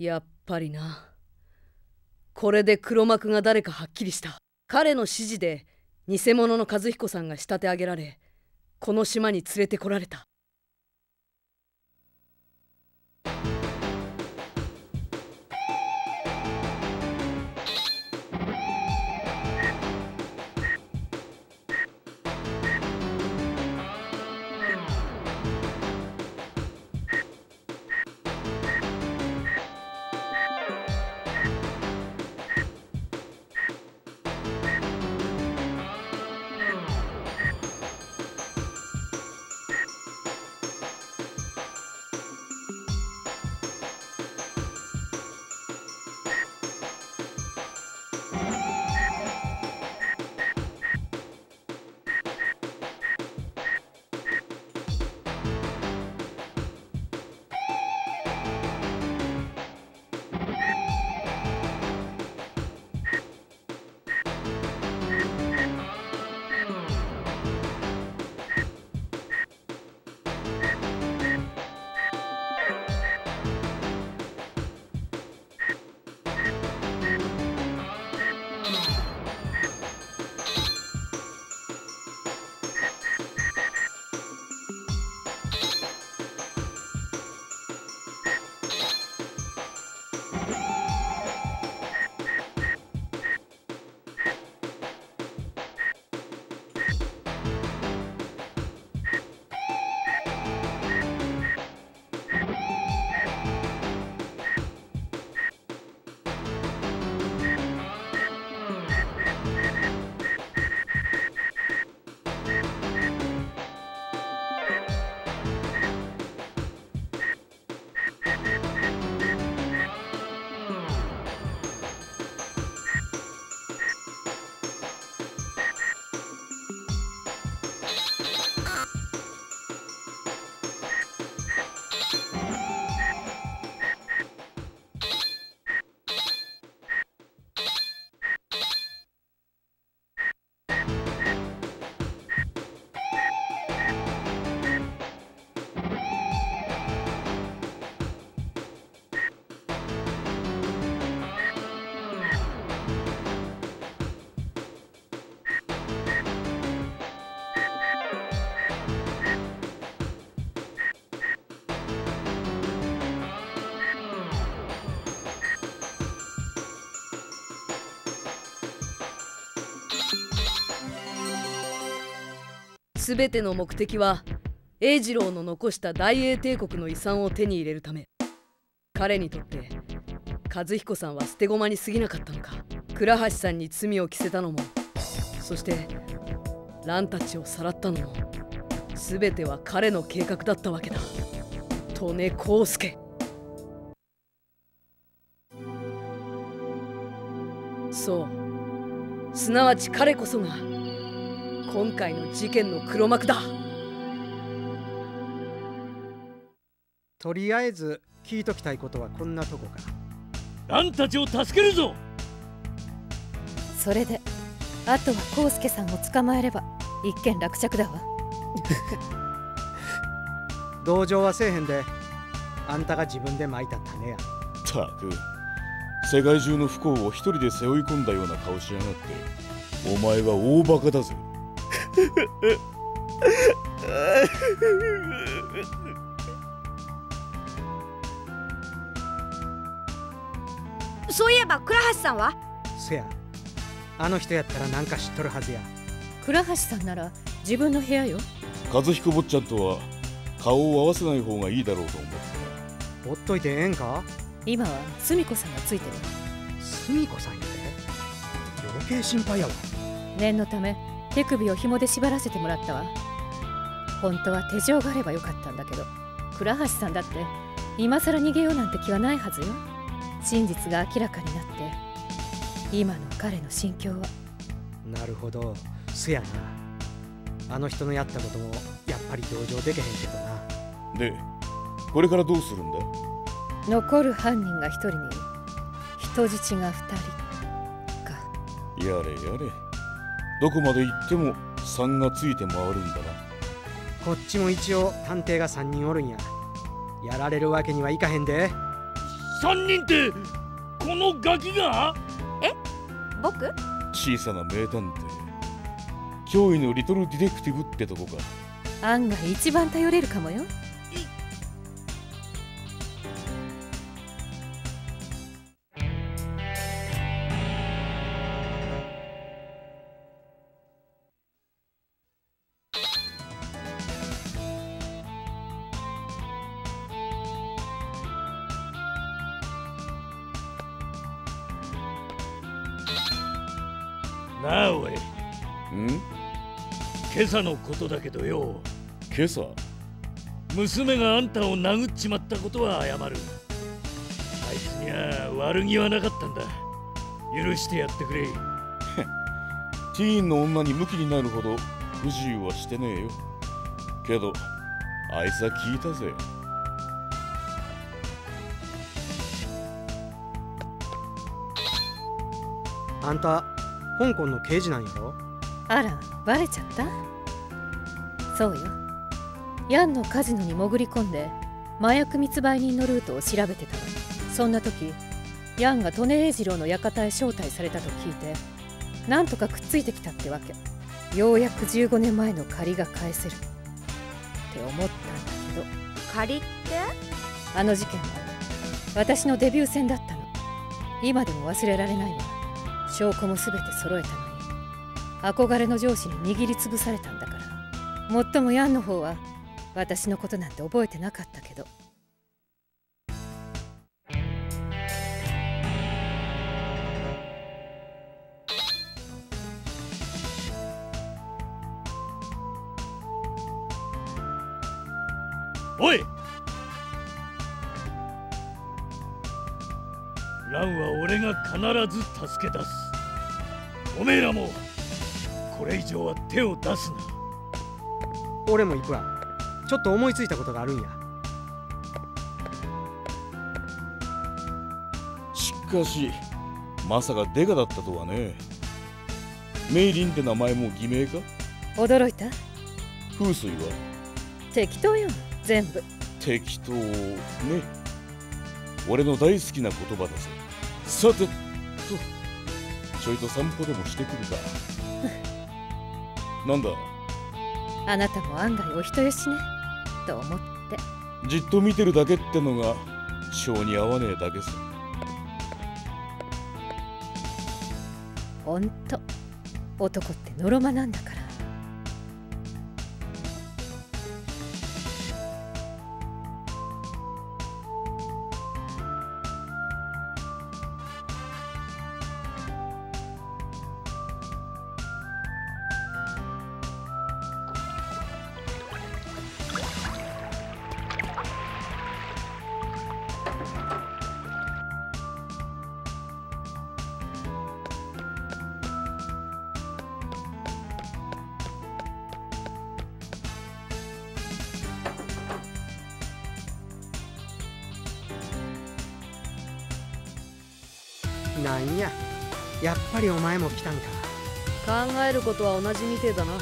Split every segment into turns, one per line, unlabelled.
やっぱりな。これで黒幕が誰かはっきりした。彼の指示で偽物の和彦さんが仕立て上げられ、この島に連れてこられた。すべての目的は栄次郎の残した大英帝国の遺産を手に入れるため。彼にとって和彦さんは捨て駒に過ぎなかったのか。倉橋さんに罪を着せたのも、そして蘭たちをさらったのも、すべては彼の計画だったわけだ。利根康介。そう、すなわち彼こそが今回の事件の黒幕だ。
とりあえず聞いときたいことはこんなとこか。
蘭たちを助けるぞ。
それであとは康介さんを捕まえれば一件落着だわ。
同情はせえへんで、あんたが自分でまいた種や。
たく、世界中の不幸を一人で背負い込んだような顔しやがって。お前は大バカだぜ。
そういえば倉橋さんは？
せや、あの人やったらなんか知っとるはずや。
倉橋さんなら自分の部屋よ。
和彦坊ちゃんとは顔を合わせない方がいいだろうと思って。
ほっといてええんか？
今は澄子さんがついてる。
澄子さんやで？余計心配やわ。
念のため手首を紐で縛らせてもらったわ。本当は手錠があればよかったんだけど、倉橋さんだって今さら逃げようなんて気はないはずよ。真実が明らかになって今の彼の心境は。
なるほど、せやな。あの人のやったこともやっぱり同情でけへんけどな。
で、これからどうするんだ？
残る犯人が1人に人質が2人か。
やれやれ、どこまで行っても3がついて回るんだな。
こっちも一応探偵が3人おるんや。やられるわけにはいかへんで。
3人ってこのガキが？
僕？
小さな名探偵、驚異のリトルディテクティブってとこか。
案外一番頼れるかもよ。
なあおい、
ん？
今朝のことだけどよ、
今朝？
娘があんたを殴っちまったことは謝る。あいつには悪気はなかったんだ。許してやってくれ。
ティーンの女にムキになるほど不自由はしてねえよ。けどあいつは聞いたぜ。
あんた香港の刑事なんやろ？
あら、バレちゃった？そうよ。ヤンのカジノに潜り込んで麻薬密売人のルートを調べてたの。そんな時ヤンが利根英二郎の館へ招待されたと聞いて、なんとかくっついてきたってわけ。ようやく15年前の借りが返せるって思ったんだけど。
借りって？
あの事件は私のデビュー戦だったの。今でも忘れられないわ。証拠も全て揃えたのに憧れの上司に握りつぶされたんだから。もっともヤンの方は私のことなんて覚えてなかったけど。
おい、ランは俺が必ず助け出す。おめえらもこれ以上は手を出すな。
俺も行くわ。ちょっと思いついたことがあるんや。
しかしまさかデカだったとはね。メイリンって名前も偽名か？
驚いた？
風水は？
適当よ、全部。
適当ね。俺の大好きな言葉だぜ。さてと、ちょいと散歩でもしてくるか。なんだ？
あなたも案外お人よしねと思って。
じっと見てるだけってのが性に合わねえだけさ。
ほんと男ってのろまなんだから。
なんや、やっぱりお前も来たんか。
考えることは同じみてえだな。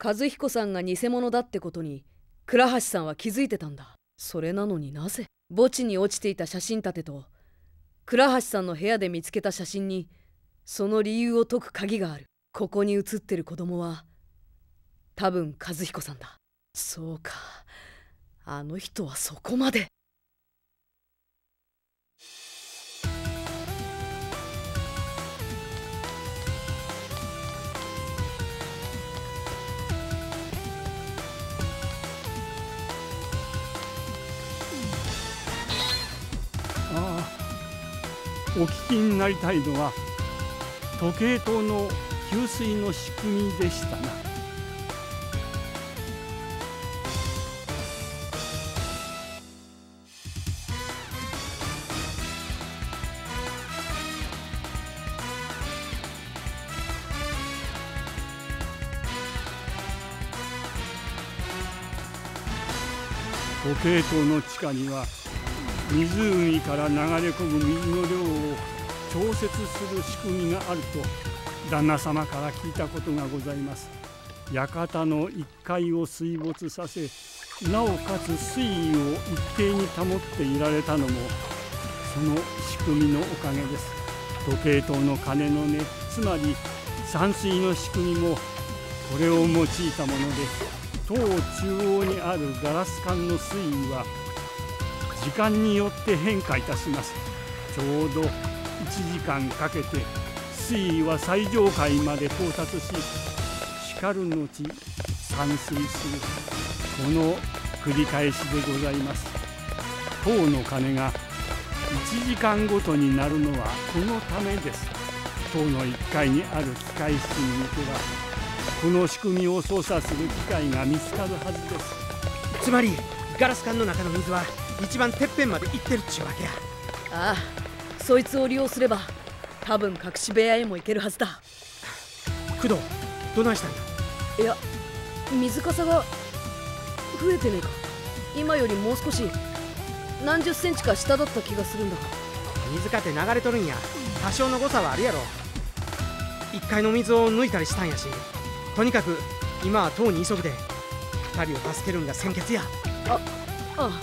和彦さんが偽物だってことに倉橋さんは気づいてたんだ。それなのになぜ墓地に落ちていた写真立てと倉橋さんの部屋で見つけた写真にその理由を解く鍵がある。ここに写ってる子供は多分和彦さんだ。そうか、あの人はそこまで。
ああ、お聞きになりたいのは時計塔の給水の仕組みでしたな。時計塔の地下には湖から流れ込む水の量を調節する仕組みがあると旦那様から聞いたことがございます。館の1階を水没させ、なおかつ水位を一定に保っていられたのもその仕組みのおかげです。時計塔の鐘の音、つまり散水の仕組みもこれを用いたもので、塔中央にあるガラス管の水位は時間によって変化いたします。ちょうど1時間かけて水位は最上階まで到達し、しかる後散水する、この繰り返しでございます。塔の鐘が1時間ごとになるのはこのためです。塔の1階にある機械室に行けばこの仕組みを操作する機械が見つかるはずです。
つまりガラス管の中の水は一番てっぺんまで行ってるっちゅうわけや。
ああ、そいつを利用すれば多分隠し部屋へも行けるはずだ。
工藤、どないしたんや。
いや、水かさが増えてねえか。今よりもう少し何十センチか下だった気がするんだが。
水かて流れとるんや。多少の誤差はあるやろ。1階の水を抜いたりしたんやし、とにかく今は塔に急ぐで2人を助けるんが先決や。
ああ。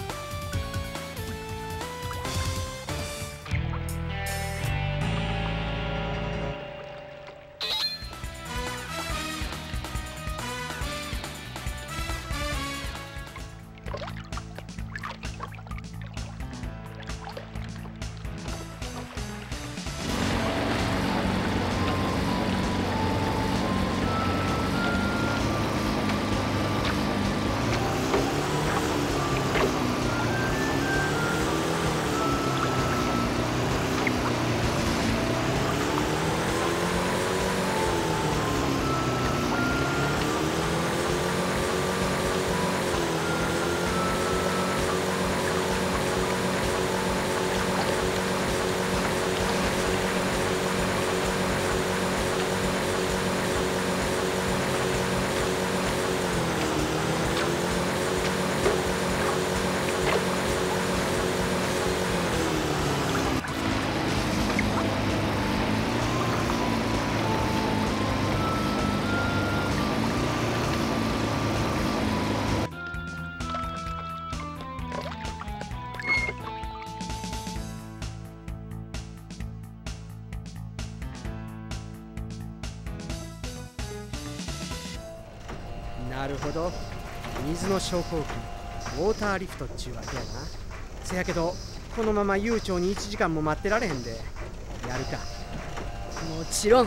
なるほど、水の昇降機、ウォーターリフトっちゅうわけやな。せやけどこのまま悠長に1時間も待ってられへんで、やるか。
もちろん。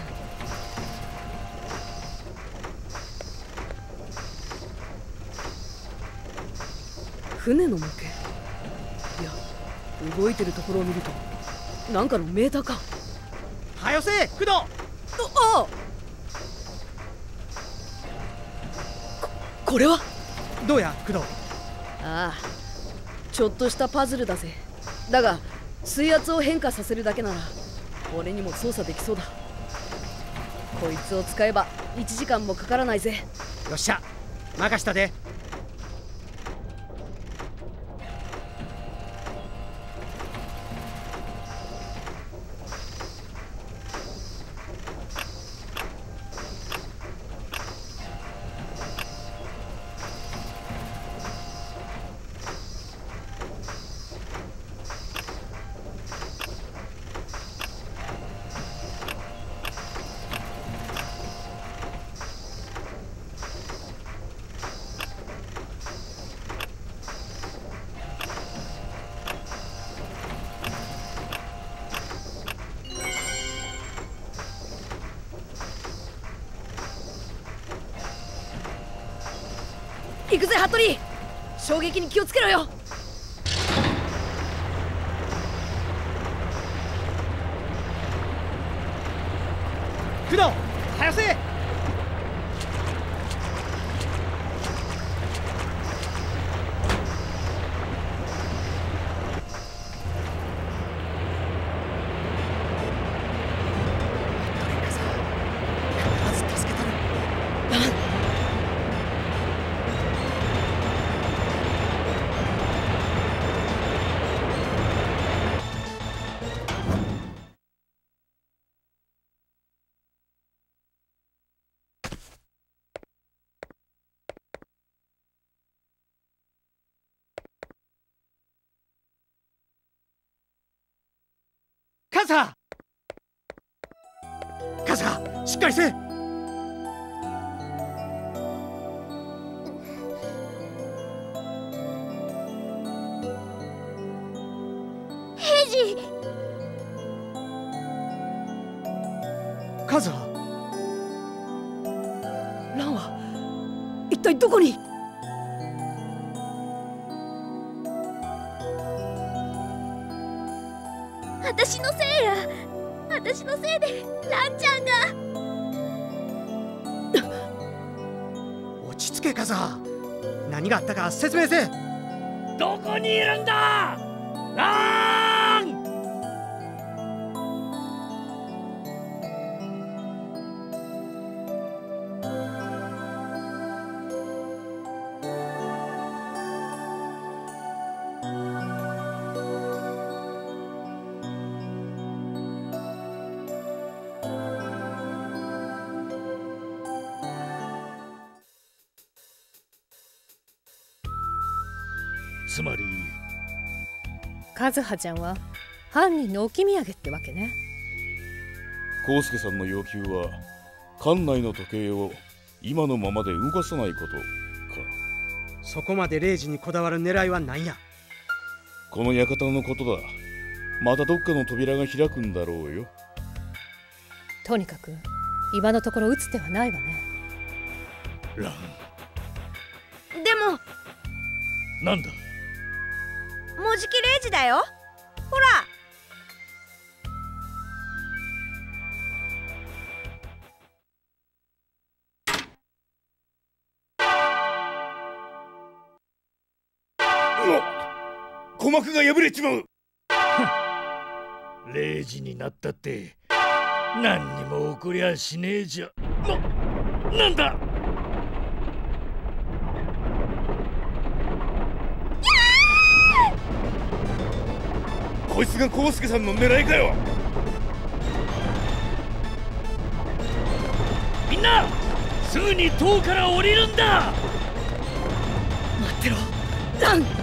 船の模型、いや動いてるところを見るとなんかのメーターか。
はよせ工藤。
ああ、これは
どうや工藤。
ああ、ちょっとしたパズルだぜ。だが水圧を変化させるだけなら俺にも操作できそうだ。こいつを使えば1時間もかからないぜ。
よっしゃ、任したで。
くぜ服部、衝撃に気をつけろよ。
工藤、早せ。カズハ、カズハ、しっかりせ。
平次。
カズハ、
ランは一体どこに？
私のせいや。私のせいでランちゃんが。
落ち着けカズハ。何があったか説明せ。
どこにいるんだラン。つまり
和葉ちゃんは犯人の置き土産ってわけね。
康介さんの要求は館内の時計を今のままで動かさないことか。
そこまで0時にこだわる狙いは何や。
この館のことだ。またどっかの扉が開くんだろうよ。
とにかく今のところ打つ手はないわね。
ラン。
でも
なんだ。
もうじき0時だよ。ほら。
鼓膜が破れちまう。
0時になったって何にも起こりゃしねえじゃ。なんだ。
こいつが康介さんの狙いかよ。
みんなすぐに塔から降りるんだ。
待ってろラン。